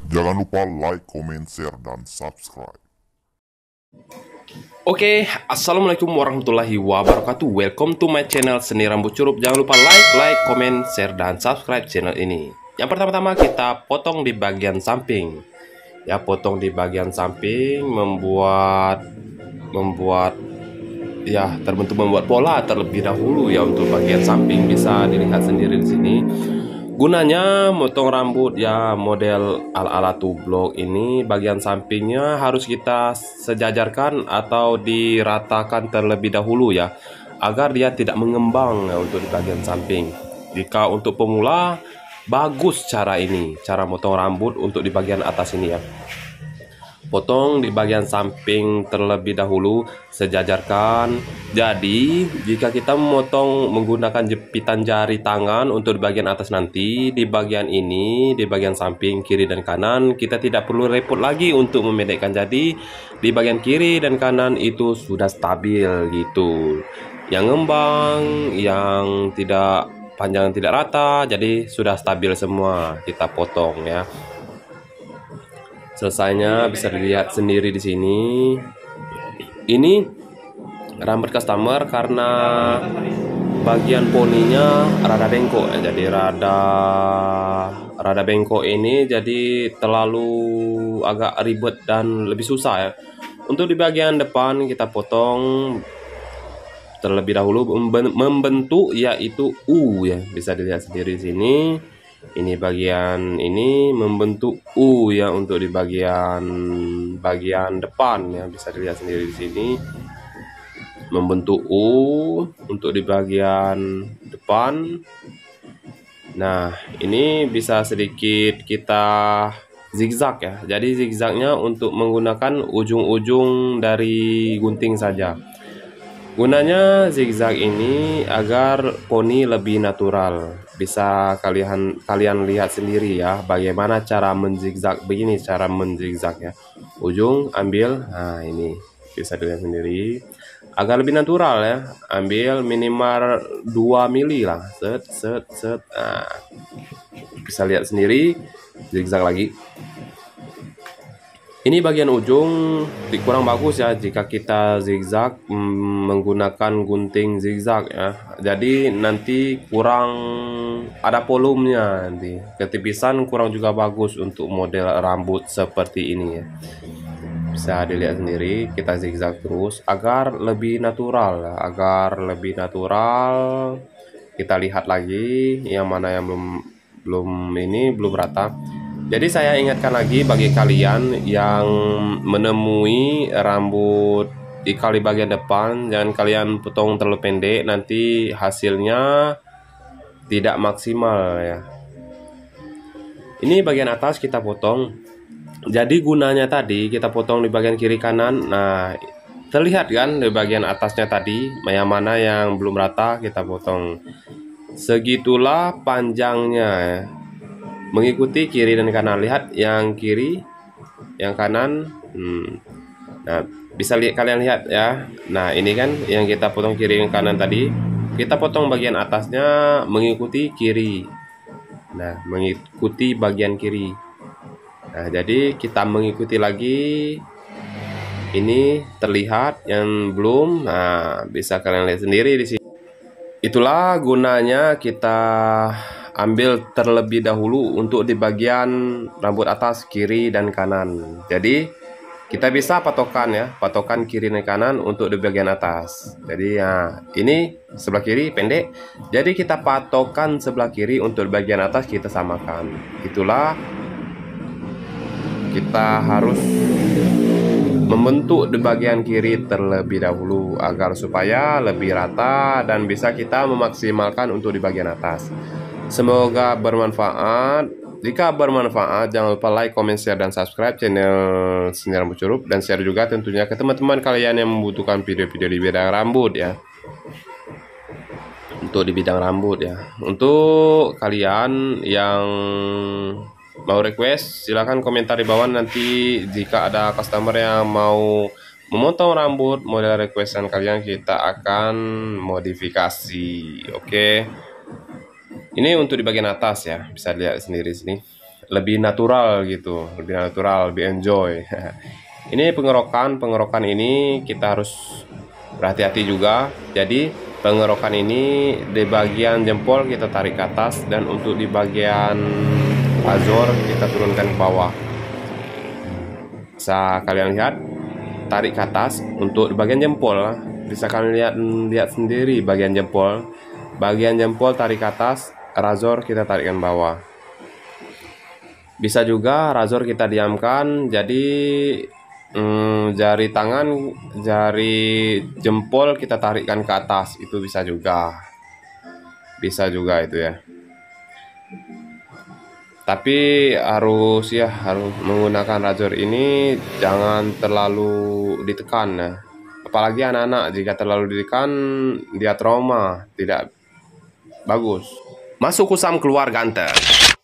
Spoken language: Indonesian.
Jangan lupa like, comment, share, dan subscribe. Oke, assalamualaikum warahmatullahi wabarakatuh. Welcome to my channel Seni Rambut Curup. Jangan lupa like, comment, share, dan subscribe channel ini. Yang pertama-tama kita potong di bagian samping. Ya, potong di bagian samping membuat ya membuat pola terlebih dahulu ya untuk bagian samping. Bisa dilihat sendiri di sini. Gunanya motong rambut ya model ala-ala tublok ini, bagian sampingnya harus kita sejajarkan atau diratakan terlebih dahulu ya, agar dia tidak mengembang ya, untuk di bagian samping. Jika untuk pemula bagus cara ini, cara motong rambut untuk di bagian atas ini ya. Potong di bagian samping terlebih dahulu, sejajarkan. Jadi jika kita memotong menggunakan jepitan jari tangan untuk di bagian atas nanti, di bagian ini, di bagian samping kiri dan kanan, kita tidak perlu repot lagi untuk memendekkan. Jadi di bagian kiri dan kanan itu sudah stabil gitu, yang ngembang, yang tidak panjang, tidak rata, jadi sudah stabil semua. Kita potong ya. Selesainya bisa dilihat sendiri di sini. Ini rambut customer karena bagian poninya rada bengkok ya. Jadi rada bengkok ini jadi terlalu agak ribet dan lebih susah ya. Untuk di bagian depan kita potong terlebih dahulu membentuk yaitu U ya. Bisa dilihat sendiri di sini. Ini bagian ini membentuk U ya untuk di bagian depan ya, bisa dilihat sendiri di sini membentuk U untuk di bagian depan. Nah, ini bisa sedikit kita zigzag ya. Jadi zigzagnya untuk menggunakan ujung-ujung dari gunting saja. Gunanya zigzag ini agar poni lebih natural. Bisa kalian lihat sendiri ya bagaimana cara menzigzag. Begini cara menzigzag ya. Ujung ambil, nah ini bisa dilihat sendiri agar lebih natural ya. Ambil minimal 2 mili lah. Set set set. Nah, bisa lihat sendiri, zigzag lagi. Ini bagian ujung kurang bagus ya jika kita zigzag menggunakan gunting zigzag ya. Jadi nanti kurang ada volumenya, nanti ketipisan kurang juga bagus untuk model rambut seperti ini ya. Bisa dilihat sendiri, kita zigzag terus agar lebih natural ya. Agar lebih natural, kita lihat lagi yang mana yang belum rata. Jadi saya ingatkan lagi bagi kalian yang menemui rambut ikal di bagian depan, jangan kalian potong terlalu pendek, nanti hasilnya tidak maksimal ya. Ini bagian atas kita potong. Jadi gunanya tadi kita potong di bagian kiri kanan. Nah, terlihat kan di bagian atasnya tadi, yang mana yang belum rata kita potong. Segitulah panjangnya ya. Mengikuti kiri dan kanan, lihat yang kiri yang kanan. Nah, bisa kalian lihat ya. Nah, ini kan yang kita potong kiri dan kanan tadi, kita potong bagian atasnya mengikuti kiri. Nah, mengikuti bagian kiri. Nah, jadi kita mengikuti lagi. Ini terlihat yang belum. Nah, bisa kalian lihat sendiri di sini. Itulah gunanya kita ambil terlebih dahulu untuk di bagian rambut atas kiri dan kanan. Jadi kita bisa patokan kiri dan kanan untuk di bagian atas. Jadi ya ini sebelah kiri pendek, jadi kita patokan sebelah kiri untuk di bagian atas kita samakan. Itulah kita harus membentuk di bagian kiri terlebih dahulu agar supaya lebih rata dan bisa kita memaksimalkan untuk di bagian atas. Semoga bermanfaat. Jika bermanfaat, jangan lupa like, comment, share, dan subscribe channel Seni Rambut Curup, dan share juga tentunya ke teman-teman kalian yang membutuhkan video-video di bidang rambut ya. Untuk di bidang rambut ya. Untuk kalian yang mau request, silahkan komentar di bawah. Nanti jika ada customer yang mau memotong rambut model requestan kalian, kita akan modifikasi. Oke. Ini untuk di bagian atas ya, bisa lihat sendiri sini. lebih natural gitu, lebih natural, lebih enjoy. Ini pengerokan ini kita harus berhati-hati juga. Jadi pengerokan ini di bagian jempol kita tarik ke atas, dan untuk di bagian azor kita turunkan ke bawah. Bisa kalian lihat, tarik ke atas untuk di bagian jempol. Bisa kalian lihat sendiri bagian jempol. Bagian jempol tarik ke atas, razor kita tarikkan bawah. Bisa juga razor kita diamkan, jadi jari tangan, jari jempol kita tarikkan ke atas, itu bisa juga itu ya. Tapi harus menggunakan razor ini jangan terlalu ditekan ya. Apalagi anak-anak, jika terlalu ditekan dia trauma, tidak bagus. Masuk kusam keluar ganteng.